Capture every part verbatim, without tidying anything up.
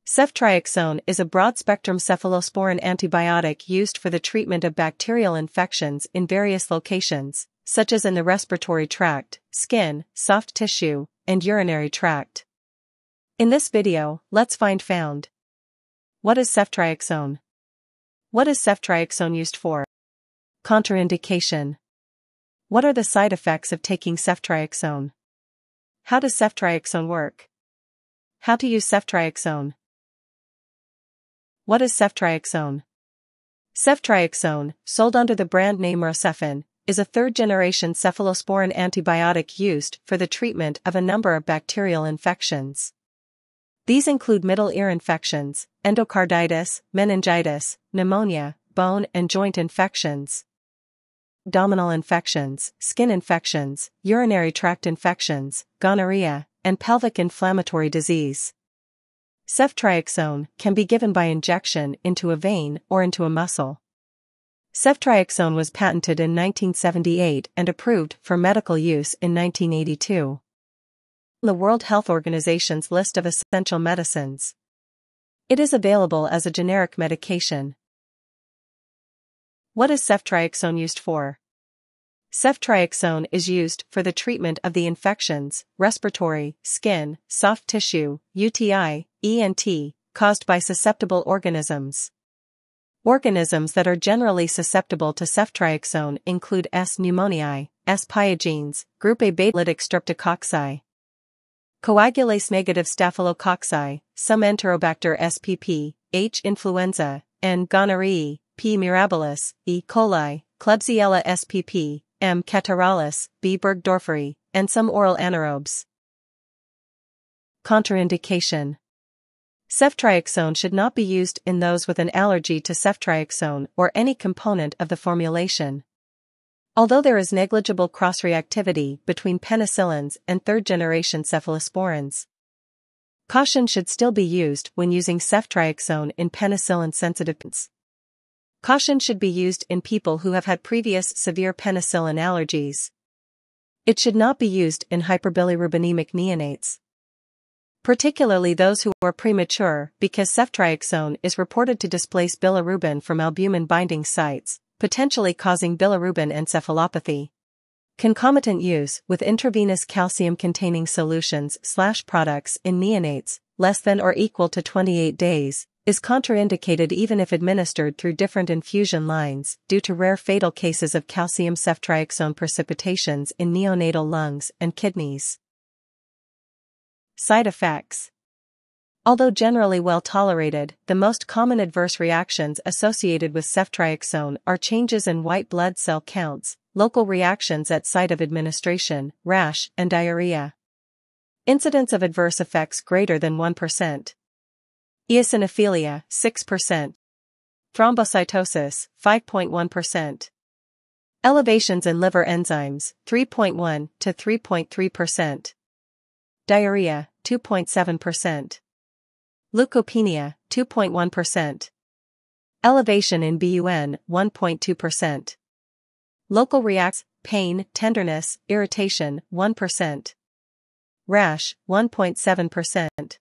Ceftriaxone is a broad-spectrum cephalosporin antibiotic used for the treatment of bacterial infections in various locations, such as in the respiratory tract, skin, soft tissue, and urinary tract. In this video, let's find found. What is ceftriaxone? What is ceftriaxone used for? Contraindication. What are the side effects of taking ceftriaxone? How does ceftriaxone work? How to use ceftriaxone? What is ceftriaxone? Ceftriaxone, sold under the brand name Rocephin, is a third-generation cephalosporin antibiotic used for the treatment of a number of bacterial infections. These include middle ear infections, endocarditis, meningitis, pneumonia, bone and joint infections, abdominal infections, skin infections, urinary tract infections, gonorrhea, and pelvic inflammatory disease. Ceftriaxone can be given by injection into a vein or into a muscle. Ceftriaxone was patented in nineteen seventy-eight and approved for medical use in nineteen eighty-two. The World Health Organization's list of essential medicines. It is available as a generic medication. What is ceftriaxone used for? Ceftriaxone is used for the treatment of the infections, respiratory, skin, soft tissue, U T I, E N T, caused by susceptible organisms. Organisms that are generally susceptible to ceftriaxone include S. pneumoniae, S. pyogenes, group A beta-lytic streptococci, coagulase-negative staphylococci, some Enterobacter S P P, H. influenza, and gonorrhoeae, P. mirabilis, E. coli, Klebsiella S P P, M. catarrhalis, B. burgdorferi, and some oral anaerobes. Contraindication. Ceftriaxone should not be used in those with an allergy to ceftriaxone or any component of the formulation. Although there is negligible cross-reactivity between penicillins and third-generation cephalosporins, caution should still be used when using ceftriaxone in penicillin-sensitive patients. Caution should be used in people who have had previous severe penicillin allergies. It should not be used in hyperbilirubinemic neonates, particularly those who are premature, because ceftriaxone is reported to displace bilirubin from albumin binding sites, potentially causing bilirubin encephalopathy. Concomitant use with intravenous calcium-containing solutions slash products in neonates, less than or equal to twenty-eight days, is contraindicated even if administered through different infusion lines due to rare fatal cases of calcium ceftriaxone precipitations in neonatal lungs and kidneys. Side effects. Although generally well tolerated, the most common adverse reactions associated with ceftriaxone are changes in white blood cell counts, local reactions at site of administration, rash, and diarrhea. Incidence of adverse effects greater than one percent. Eosinophilia, six percent. Thrombocytosis, five point one percent. Elevations in liver enzymes, three point one to three point three percent. Diarrhea, two point seven percent. Leukopenia, two point one percent. Elevation in B U N, one point two percent. Local reacts, pain, tenderness, irritation, one percent. Rash, one point seven percent.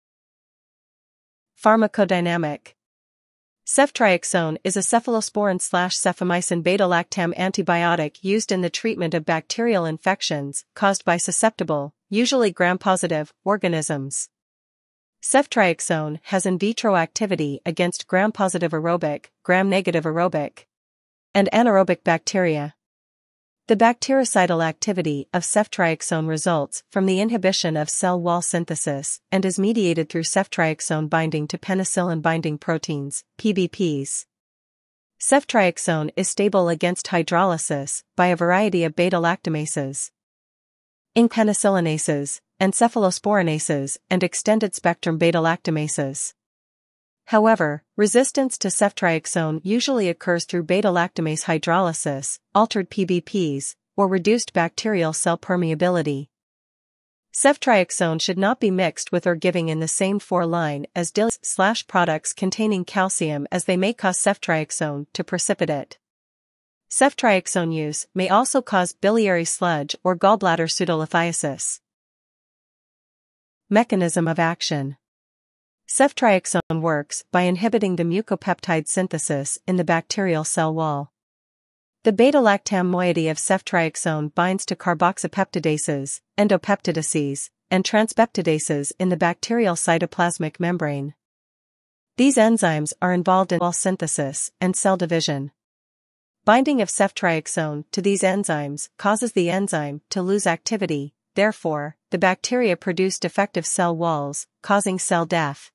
Pharmacodynamic. Ceftriaxone is a cephalosporin-slash-cefamycin beta-lactam antibiotic used in the treatment of bacterial infections caused by susceptible, usually gram-positive, organisms. Ceftriaxone has in vitro activity against gram-positive aerobic, gram-negative aerobic, and anaerobic bacteria. The bactericidal activity of ceftriaxone results from the inhibition of cell wall synthesis and is mediated through ceftriaxone binding to penicillin-binding proteins, P B Ps. Ceftriaxone is stable against hydrolysis by a variety of beta-lactamases, penicillinases, and cephalosporinases and extended-spectrum beta-lactamases. However, resistance to ceftriaxone usually occurs through beta-lactamase hydrolysis, altered P B Ps, or reduced bacterial cell permeability. Ceftriaxone should not be mixed with or giving in the same four-line as D I L products containing calcium, as they may cause ceftriaxone to precipitate. Ceftriaxone use may also cause biliary sludge or gallbladder pseudolithiasis. Mechanism of action. Ceftriaxone works by inhibiting the mucopeptide synthesis in the bacterial cell wall. The beta-lactam moiety of ceftriaxone binds to carboxypeptidases, endopeptidases, and transpeptidases in the bacterial cytoplasmic membrane. These enzymes are involved in wall synthesis and cell division. Binding of ceftriaxone to these enzymes causes the enzyme to lose activity, therefore, the bacteria produce defective cell walls, causing cell death.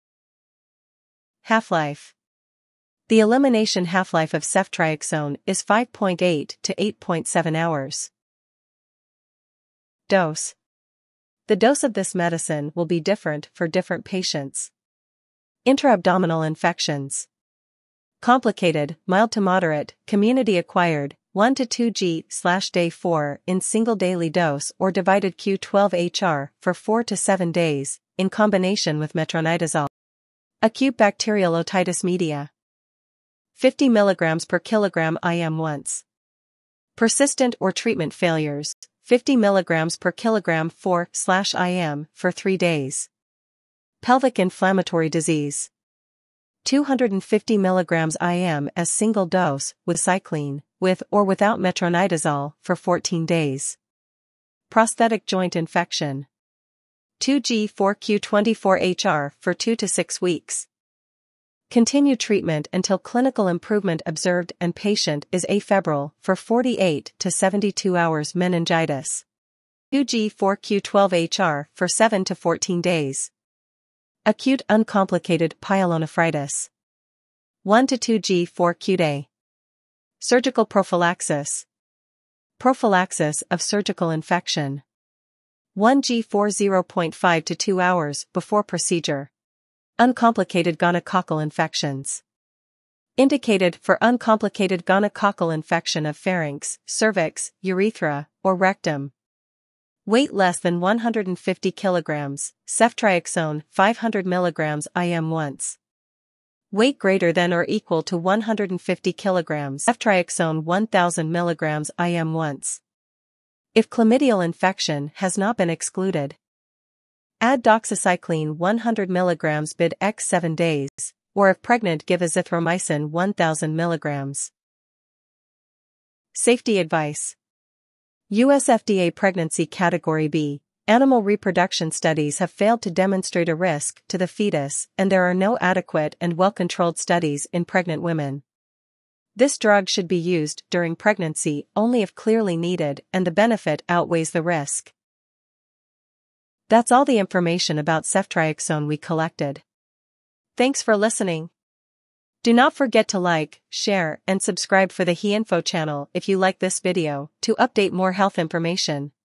Half-life. The elimination half-life of ceftriaxone is five point eight to eight point seven hours. Dose. The dose of this medicine will be different for different patients. Intra-abdominal infections. Complicated, mild to moderate, community-acquired, one to two G slash day four in single daily dose or divided Q twelve H R for four to seven days, in combination with metronidazole. Acute bacterial otitis media. fifty milligrams per kilogram I M once. Persistent or treatment failures, fifty milligrams per kilogram four slash I M for three days. Pelvic inflammatory disease. two hundred fifty milligrams I M as single dose with cycline, with or without metronidazole for fourteen days. Prosthetic joint infection. two G four Q twenty-four H R for two to six weeks. Continue treatment until clinical improvement observed and patient is afebrile for forty-eight to seventy-two hours. Meningitis. two G four Q twelve H R for seven to fourteen days. Acute uncomplicated pyelonephritis. one to two G four Q day. Surgical prophylaxis. Prophylaxis of surgical infection. one G forty point five to two hours before procedure. Uncomplicated gonococcal infections. Indicated for uncomplicated gonococcal infection of pharynx, cervix, urethra, or rectum. Weight less than one hundred fifty kilograms, ceftriaxone five hundred milligrams I M once. Weight greater than or equal to one hundred fifty kilograms, ceftriaxone one thousand milligrams I M once. If chlamydial infection has not been excluded. Add doxycycline one hundred milligrams bid x seven days, or if pregnant give azithromycin one thousand milligrams. Safety advice. U S F D A Pregnancy Category B, animal reproduction studies have failed to demonstrate a risk to the fetus and there are no adequate and well-controlled studies in pregnant women. This drug should be used during pregnancy only if clearly needed and the benefit outweighs the risk. That's all the information about ceftriaxone we collected. Thanks for listening. Do not forget to like, share, and subscribe for the HeInfo channel if you like this video to update more health information.